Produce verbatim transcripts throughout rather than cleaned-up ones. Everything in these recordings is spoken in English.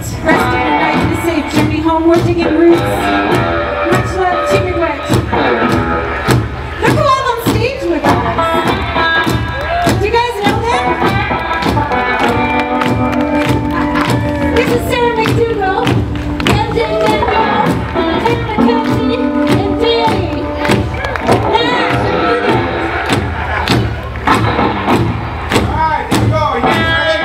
Rest of your night and a safe journey home. We're digging roots. Much love, Jimmy Wet. They're all on stage with us. Do you guys know them? This is Sarah McDougal, M J Denver, Ted McKenzie, and Danny. Alright, here we go. You guys ready?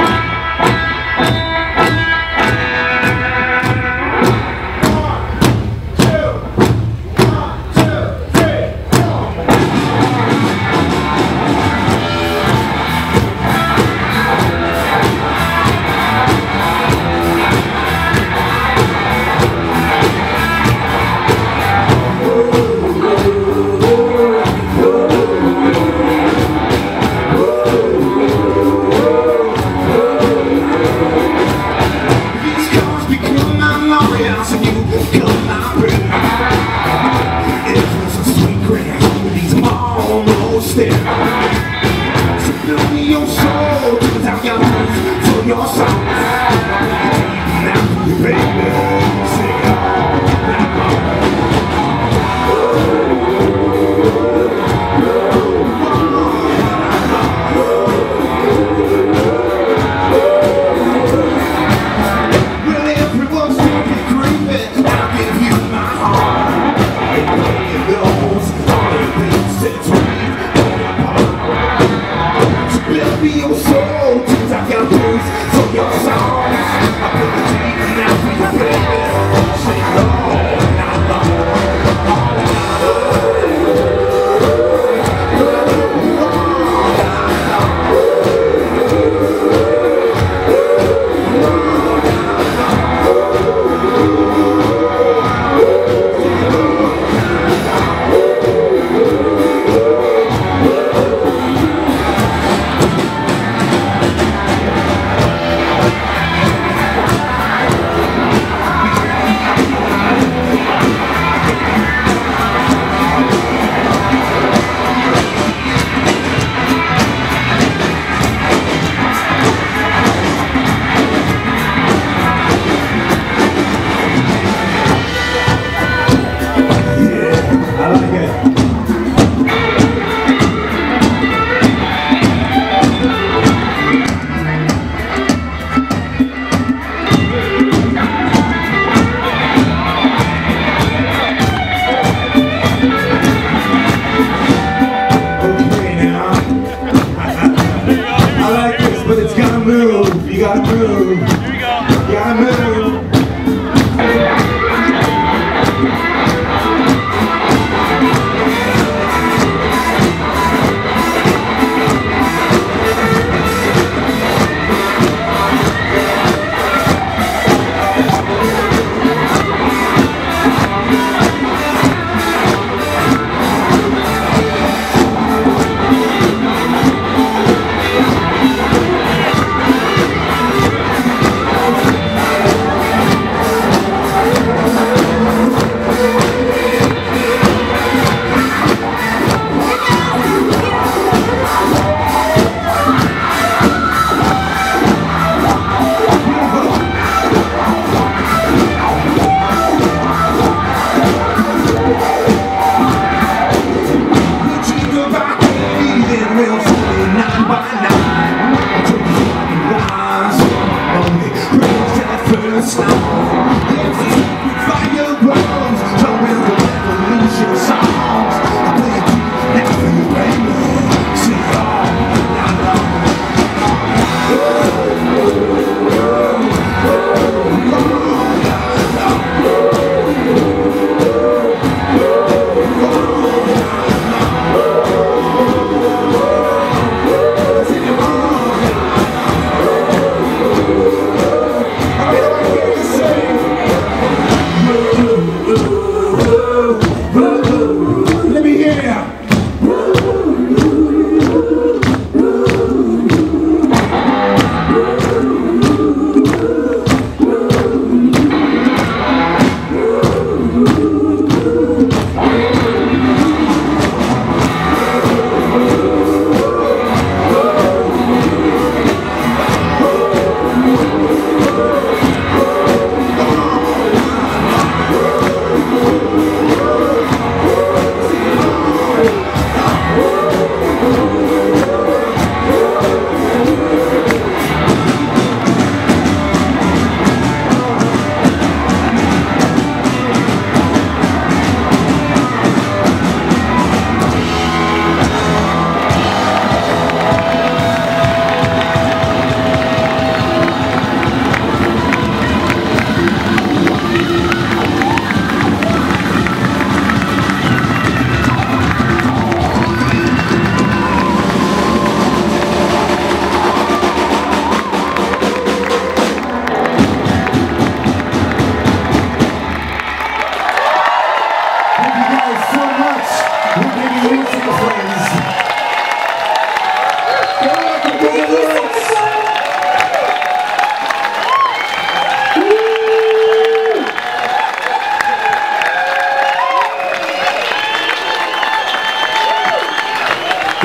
You gotta move. Here we go. You gotta move.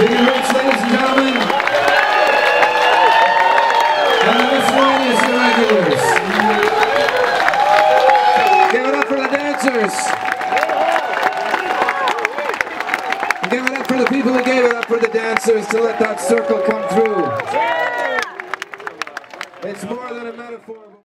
Big and Rich, ladies and gentlemen. And the miscellaneous irregulars. Give it up for the dancers. Give it up for the people who gave it up for the dancers to let that circle come through. It's more than a metaphor.